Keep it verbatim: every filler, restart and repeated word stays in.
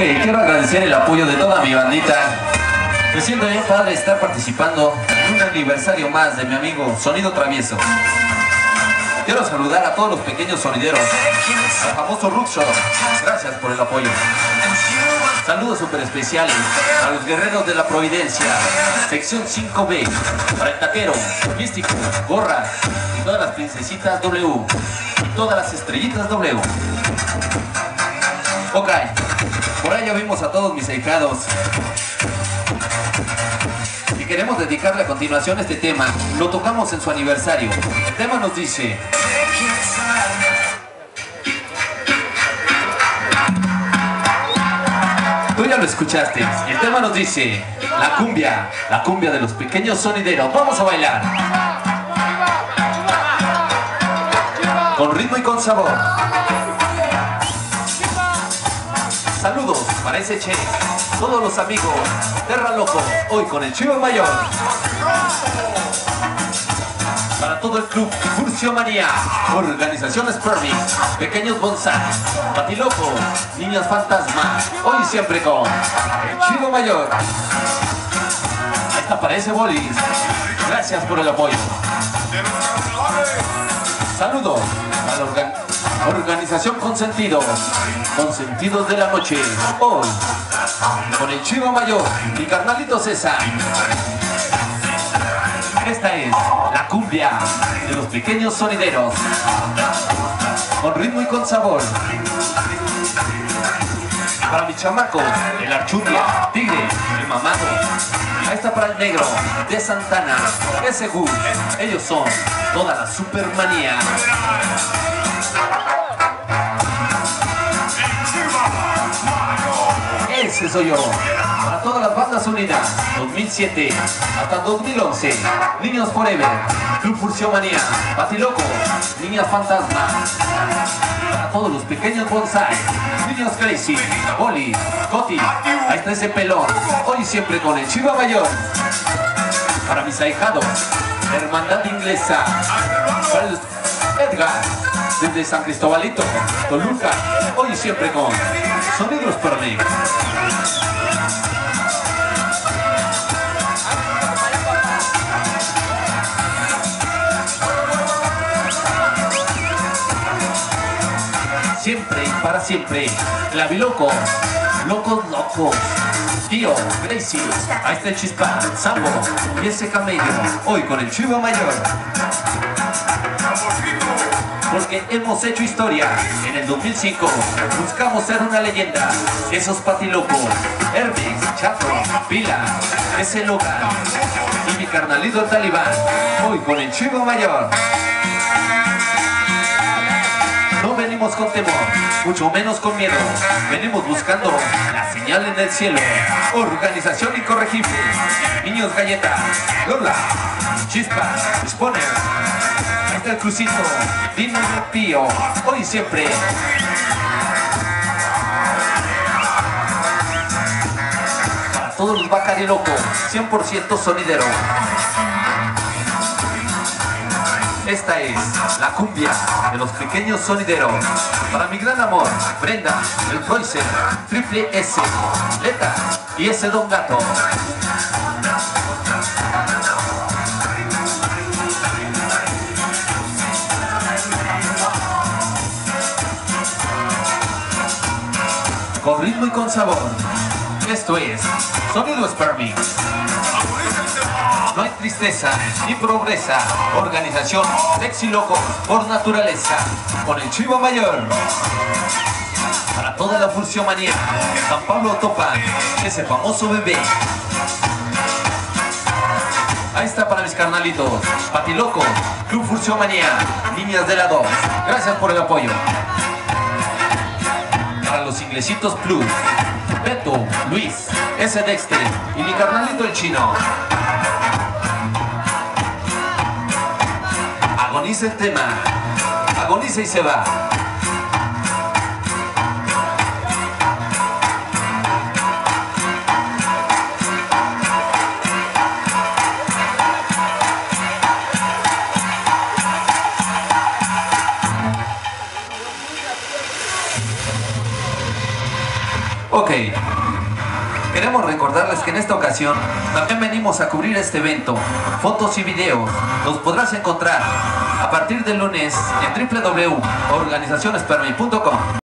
quiero agradecer el apoyo de toda mi bandita. Me siento bien padre estar participando en un aniversario más de mi amigo Sonido Travieso. Quiero saludar a todos los pequeños sonideros, al famoso Ruxo, gracias por el apoyo. Saludos súper especiales a los guerreros de la Providencia, sección cinco B, para el taquero, místico, gorra y todas las princesitas W, y todas las estrellitas W. Ok, por ahí ya vimos a todos mis ahijados. Y queremos dedicarle a continuación este tema. Lo tocamos en su aniversario. El tema nos dice: tú ya lo escuchaste. El tema nos dice: la cumbia, la cumbia de los pequeños sonideros. Vamos a bailar con ritmo y con sabor. Saludos para ese che, todos los amigos Terra Loco, hoy con el Chivo Mayor. Para todo el club Furcio Manía, Organización Spermix, Pequeños Bonsai, Patiloco, Niñas Fantasma, hoy y siempre con el Chivo Mayor. Esta para ese bolis, gracias por el apoyo. Saludos a la organización Organización Consentidos, Consentidos de la Noche, hoy con el Chivo Mayor, mi carnalito César. Esta es la cumbia de los pequeños sonideros, con ritmo y con sabor. Para mis chamacos, el Archundia, Tigre, el Mamado. Ahí está para el negro, de Santana, ese Gus. Ellos son toda la supermanía. Ese soy yo. Para todas las bandas unidas, dos mil siete hasta dos mil once, Niños Forever, Club Furcio Manía, Patiloco, Niñas Fantasma. Para todos los pequeños bonsai, Niños Crazy, Oli, Coti, ahí está ese pelón, hoy y siempre con el Chivo Mayor. Para mis ahijados, Hermandad Inglesa, para el Edgar, desde San Cristobalito, Toluca, hoy y siempre con Sonidos Spermix. Siempre y para siempre, Claviloco, Locos Locos, Tío, Gracie, ahí está el Chispa, Sambo y ese camello, hoy con el Chivo Mayor. Porque hemos hecho historia. En el dos mil cinco buscamos ser una leyenda. Esos Patilocos, Hermes, Chato, Pila, ese Logan y mi carnalito el Talibán, hoy con el Chivo Mayor. No venimos con temor, mucho menos con miedo. Venimos buscando la señal en el cielo. Organización Incorregible, Niños Galleta, Lola, Chispa, Spooner, ahí está el Crucito, Dino y el Pío, hoy y siempre. Para todos los bacarilocos, cien por ciento sonidero. Esta es la cumbia de los pequeños sonideros. Para mi gran amor, Brenda, el Freusser, Triple S, Leta y ese Don Gato. Con ritmo y con sabor. Esto es Sonido Spermix. No hay tristeza ni progresa. Organización Sexy Loco por naturaleza, con el Chivo Mayor. Para toda la Furcio Manía, San Pablo Topan, ese famoso bebé. Ahí está para mis carnalitos, Patiloco, Club Furcio Manía, Niñas de la dos. Gracias por el apoyo. Para los Inglesitos Plus, Beto, Luis, ese Dexter y mi carnalito el Chino. Agoniza el tema, agoniza y se va. Ok, Queremos recordarles que en esta ocasión también venimos a cubrir este evento. Fotos y videos los podrás encontrar a partir del lunes en w w w punto organizaciones permi punto com.